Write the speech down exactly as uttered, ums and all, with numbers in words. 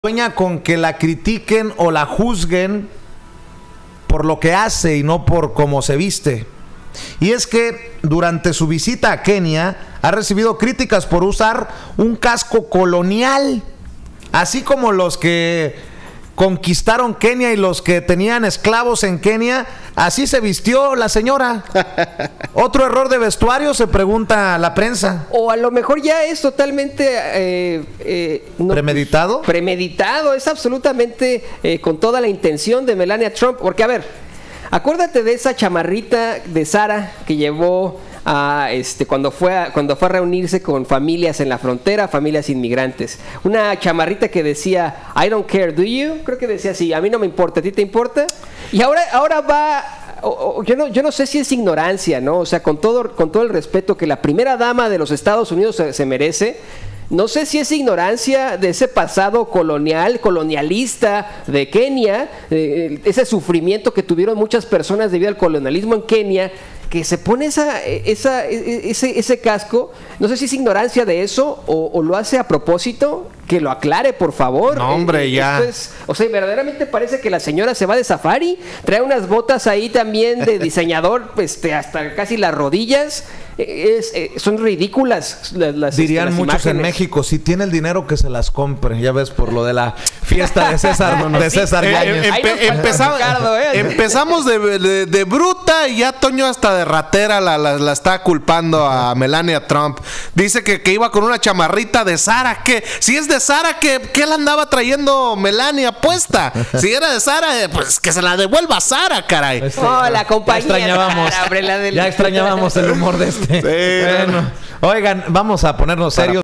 Sueña con que la critiquen o la juzguen por lo que hace y no por cómo se viste. Y es que durante su visita a Kenia ha recibido críticas por usar un casco colonial, así como los que conquistaron Kenia y los que tenían esclavos en Kenia. Así se vistió la señora. ¿Otro error de vestuario?, se pregunta la prensa. O a lo mejor ya es totalmente eh, eh, no, ¿Premeditado? Premeditado, es absolutamente eh, con toda la intención de Melania Trump. Porque a ver, acuérdate de esa chamarrita de Zara que llevó a, este, cuando, fue a, cuando fue a reunirse con familias en la frontera, familias inmigrantes. Una chamarrita que decía, I don't care, do you? Creo que decía así, a mí no me importa, ¿a ti te importa? Y ahora, ahora va... O, o, yo, no, yo no sé si es ignorancia, ¿no? O sea, con todo, con todo el respeto que la primera dama de los Estados Unidos se, se merece, no sé si es ignorancia de ese pasado colonial, colonialista de Kenia, eh, ese sufrimiento que tuvieron muchas personas debido al colonialismo en Kenia, que se pone esa, esa, ese, ese casco. No sé si es ignorancia de eso o, o lo hace a propósito. Que lo aclare, por favor. No, hombre, eh, ya. Es, o sea, verdaderamente parece que la señora se va de safari. Trae unas botas ahí también de diseñador, este, hasta casi las rodillas. Es, eh, son ridículas las, las Dirían las muchos imágenes. en México, si tiene el dinero que se las compre. Ya ves, por lo de la fiesta de César, no, no, de César Eh, Yáñez. eh, empe- empezamos, Ricardo, ¿eh? empezamos de, de, de bruta y ya Toño hasta de ratera la, la, la está culpando a Melania Trump. Dice que, que iba con una chamarrita de Zara. Que si es de Zara, ¿qué, qué la andaba trayendo Melania puesta? Si era de Zara, eh, pues que se la devuelva a Zara, caray. Este, Oh, la compañía. Ya extrañábamos, Zara, hombre, la del- ya extrañábamos el humor de este. Sí, Bueno, oigan, vamos a ponernos serios.